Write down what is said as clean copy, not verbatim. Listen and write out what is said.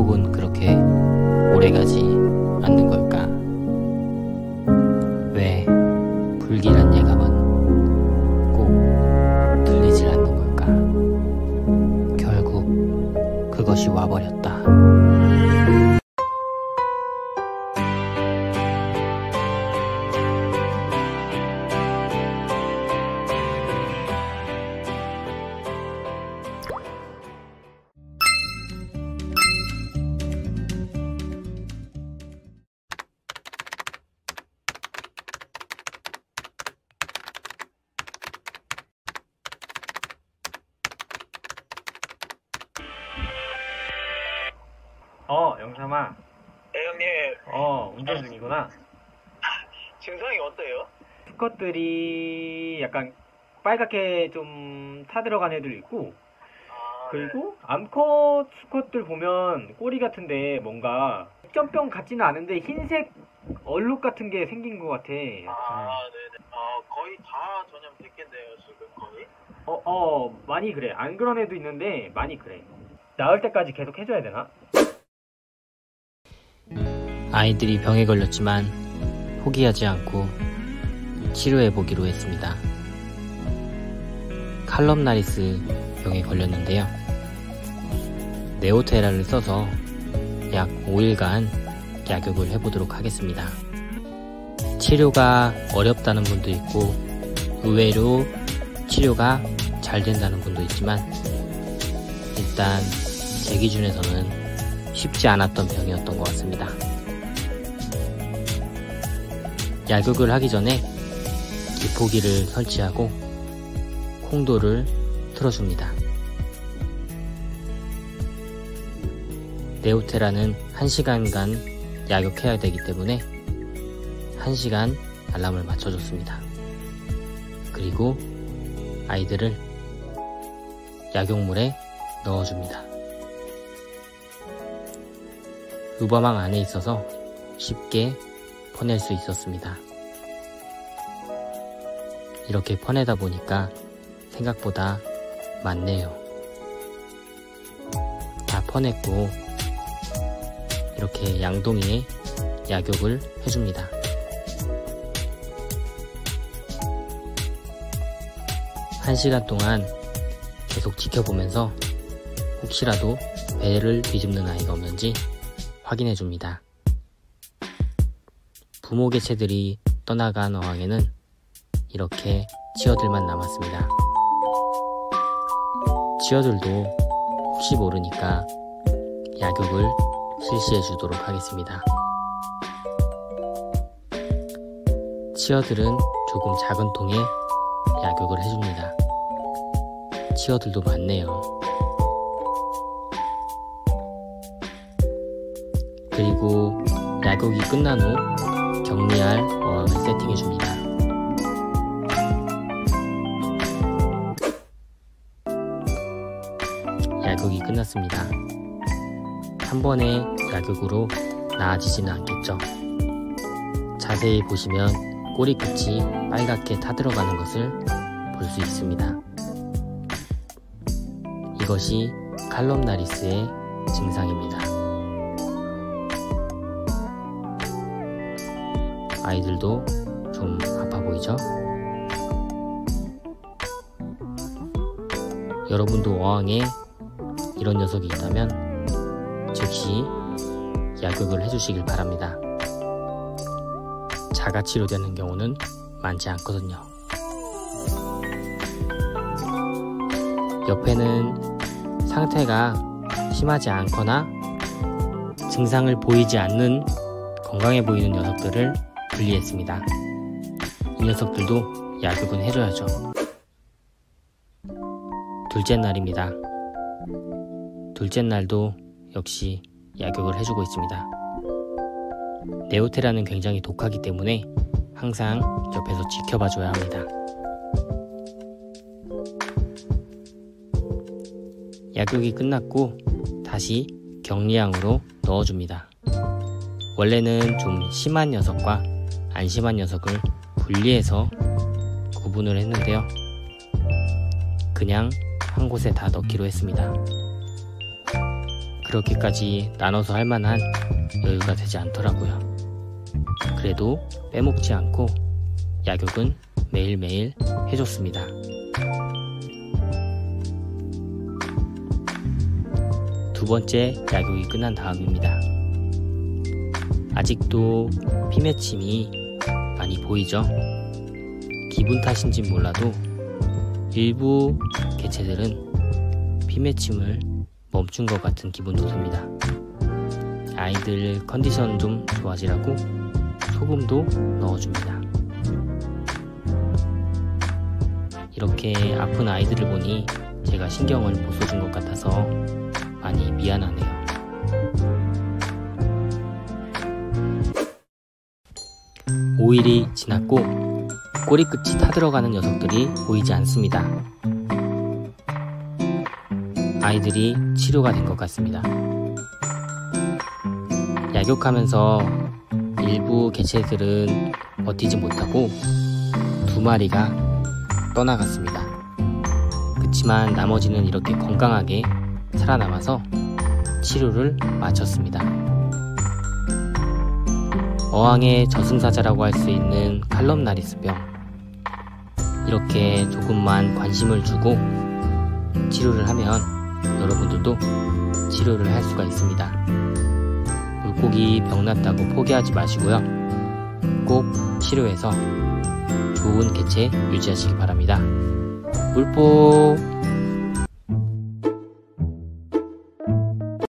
약국은 그렇게 오래가지 않는 걸까? 왜 불길한 예감은 꼭 들리질 않는 걸까? 결국 그것이 와버렸다. 영삼아. 네, 형님. 운전 중이구나. 증상이 어때요? 수컷들이 약간 빨갛게 좀 타들어간 애들 있고, 그리고 암컷 수컷들 보면 꼬리 같은데 뭔가 백전병 같지는 않은데 흰색 얼룩 같은 게 생긴 것 같아. 네네. 거의 다 전염됐겠네요, 지금 거의? 많이 그래. 안 그런 애도 있는데 많이 그래. 나을 때까지 계속 해줘야 되나? 아이들이 병에 걸렸지만 포기하지 않고 치료해보기로 했습니다. 칼럼나리스 병에 걸렸는데요. 네오테라를 써서 약 5일간 약육을 해보도록 하겠습니다. 치료가 어렵다는 분도 있고 의외로 치료가 잘 된다는 분도 있지만 일단 제 기준에서는 쉽지 않았던 병이었던 것 같습니다. 약육을 하기 전에 기포기를 설치하고 콩도를 틀어줍니다. 네오테라는 1시간간 약육해야 되기 때문에 1시간 알람을 맞춰줬습니다. 그리고 아이들을 약육물에 넣어줍니다. 루바망 안에 있어서 쉽게 퍼낼 수 있었습니다. 이렇게 퍼내다 보니까 생각보다 많네요. 다 퍼냈고 이렇게 양동이에 약육을 해줍니다. 한 시간 동안 계속 지켜보면서 혹시라도 배를 뒤집는 아이가 없는지 확인해줍니다. 부모 개체들이 떠나간 어항에는 이렇게 치어들만 남았습니다. 치어들도 혹시 모르니까 약육을 실시해 주도록 하겠습니다. 치어들은 조금 작은 통에 약육을 해줍니다. 치어들도 많네요. 그리고 약육이 끝난 후 격리할 어항을 세팅해줍니다. 약육이 끝났습니다. 한 번에 약육으로 나아지지는 않겠죠. 자세히 보시면 꼬리끝이 빨갛게 타들어가는 것을 볼 수 있습니다. 이것이 칼럼나리스의 증상입니다. 아이들도 좀 아파 보이죠? 여러분도 어항에 이런 녀석이 있다면 즉시 약육을 해주시길 바랍니다. 자가 치료되는 경우는 많지 않거든요. 옆에는 상태가 심하지 않거나 증상을 보이지 않는 건강해 보이는 녀석들을 분리했습니다. 이 녀석들도 약육은 해줘야죠. 둘째 날입니다. 둘째 날도 역시 약육을 해주고 있습니다. 네오테라는 굉장히 독하기 때문에 항상 옆에서 지켜봐줘야 합니다. 약육이 끝났고 다시 격리양으로 넣어줍니다. 원래는 좀 심한 녀석과 안 심한 녀석을 분리해서 구분을 했는데요. 그냥 한 곳에 다 넣기로 했습니다. 그렇게까지 나눠서 할 만한 여유가 되지 않더라고요. 그래도 빼먹지 않고 약욕은 매일매일 해줬습니다. 두 번째 약욕이 끝난 다음입니다. 아직도 피맺힘이 많이 보이죠? 기분 탓인진 몰라도 일부 개체들은 피맺힘을 멈춘 것 같은 기분도 듭니다. 아이들 컨디션 좀 좋아지라고 소금도 넣어줍니다. 이렇게 아픈 아이들을 보니 제가 신경을 못 써준 것 같아서 많이 미안하네요. (5일이) 지났고 꼬리끝이 타들어가는 녀석들이 보이지 않습니다. 아이들이 치료가 된 것 같습니다. 약욕하면서 일부 개체들은 버티지 못하고 2마리가 떠나갔습니다. 그치만 나머지는 이렇게 건강하게 살아남아서 치료를 마쳤습니다. 어항의 저승사자라고 할 수 있는 칼럼나리스병, 이렇게 조금만 관심을 주고 치료를 하면 여러분들도 치료를 할 수가 있습니다. 물고기 병났다고 포기하지 마시고요. 꼭 치료해서 좋은 개체 유지하시기 바랍니다. 물뽀!